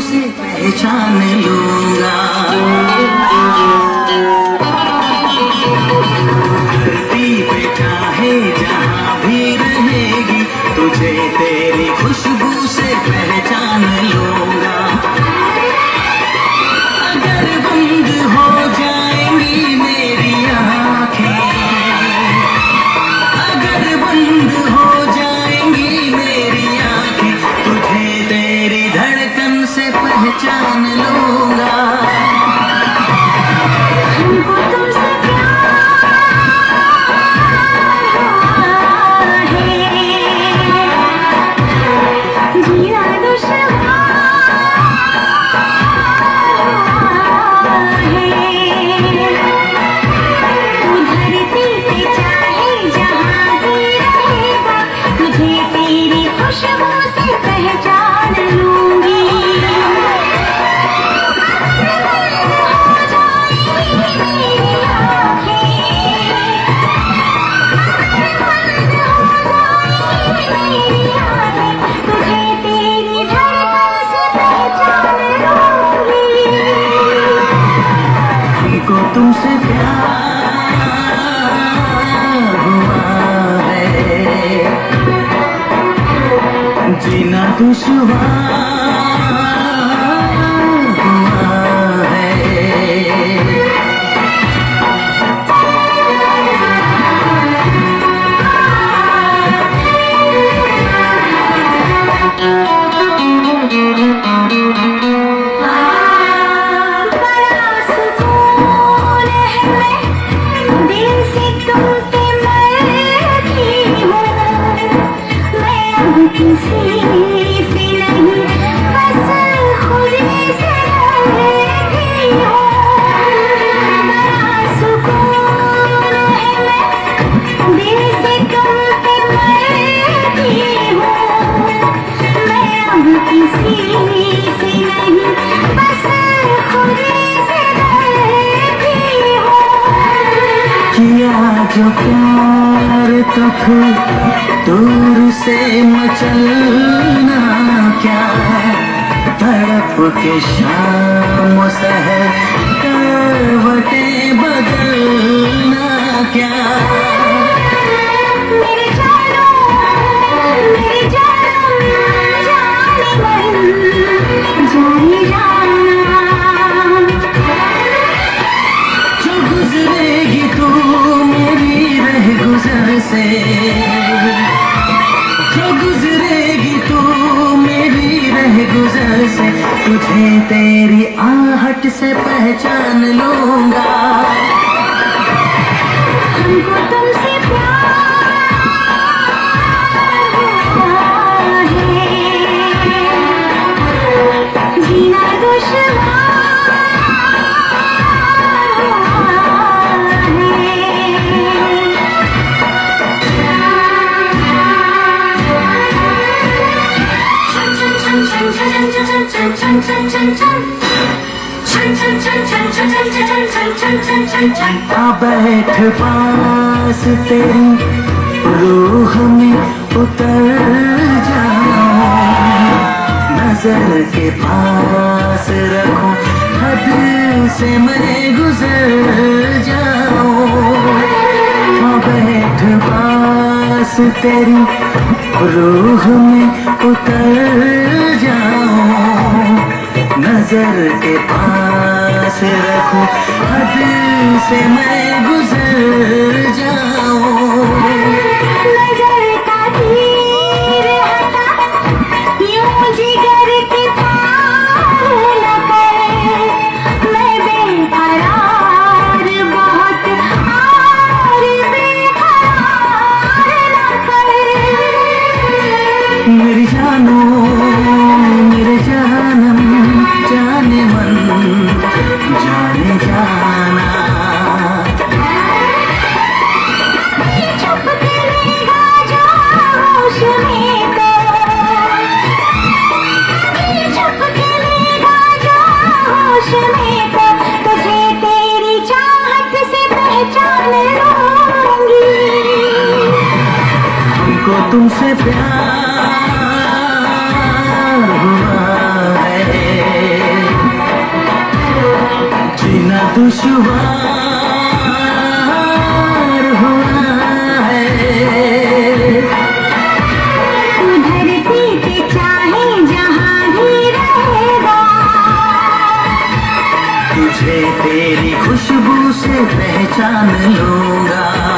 से पहचान लूंगा। धरती पे चाहे जहाँ भी रहेगी, तुझे तेरी खुशबू से पहचान लूंगा। अगर बंद हो जाएंगी मेरी आँखें, अगर बंद हो जाएंगी मेरी आँखें, तुझे तेरी धड़कन से पहचान लूंगा। हमको तुमसे तुमसे प्यार हुआ है, जीना दुश्वार हुआ है। जो प्यार तो फिर दूर से मचलना क्या, तड़प के शाम सहर करवटें बदलना क्या। मेरे जानम जाने मन जाने जाना, जो गुजरेगी तू गुजर से, जो गुजरेगी तू मेरी रह गुजर से, तुझे तेरी आहट से पहचान लूंगा। हमको तुमसे प्यार हुआ है, जीना दुश्वार आ बैठ पास तेरी रूह में उतर जाऊं, नजर के पास रखूं, हद से मैं गुजर जाऊं। आ बैठ पास तेरी रूह में उतर जाऊं, नजर के पास रखूं, हद से मैं गुजर जाऊं। नजर का तीर हटा, यूं जिगर के तार न कर, मैं बेकरार बहुत और बेकरार न कर। मेरी जानो मेरे जानम जाने मन जाने जाना, चुप करेगा जो होश में तो, चुप करेगा जो होश में तो, तुझे तेरी चाहत से पहचान लूंगी। हमको तुमसे प्यार हुआ है, दुश्वार हुआ है। तू धरती पे चाहे जहाँ भी रहेगा, तुझे तेरी खुशबू से पहचान लूंगा।